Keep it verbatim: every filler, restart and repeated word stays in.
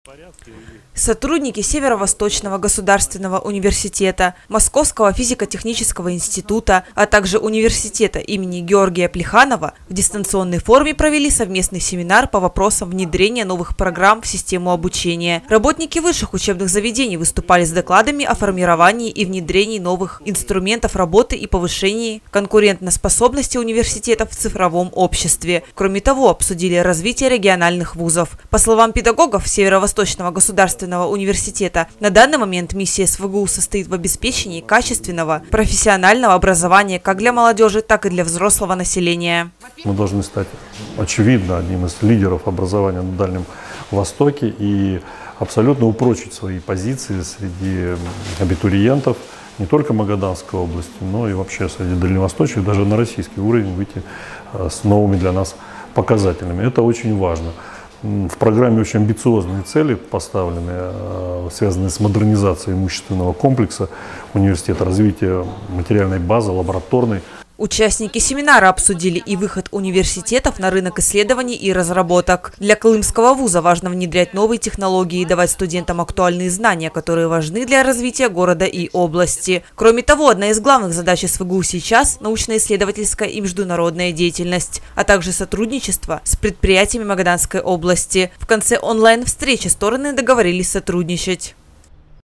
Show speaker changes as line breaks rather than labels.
Сотрудники Северо-Восточного государственного университета, Московского физико-технического института, а также университета имени Георгия Плеханова в дистанционной форме провели совместный семинар по вопросам внедрения новых программ в систему обучения. Работники высших учебных заведений выступали с докладами о формировании и внедрении новых инструментов работы и повышении конкурентоспособности университетов в цифровом обществе. Кроме того, обсудили развитие региональных вузов. По словам педагогов Северо-Восточного государственного университета, на данный момент миссия СВГУ состоит в обеспечении качественного профессионального образования как для молодежи, так и для взрослого населения.
Мы должны стать, очевидно, одним из лидеров образования на Дальнем Востоке и абсолютно упрочить свои позиции среди абитуриентов не только Магаданской области, но и вообще среди дальневосточных, даже на российский уровень выйти с новыми для нас показателями. Это очень важно. В программе очень амбициозные цели поставлены, связанные с модернизацией имущественного комплекса университета, развитие материальной базы, лабораторной.
Участники семинара обсудили и выход университетов на рынок исследований и разработок. Для Колымского вуза важно внедрять новые технологии и давать студентам актуальные знания, которые важны для развития города и области. Кроме того, одна из главных задач СВГУ сейчас – научно-исследовательская и международная деятельность, а также сотрудничество с предприятиями Магаданской области. В конце онлайн-встречи стороны договорились сотрудничать.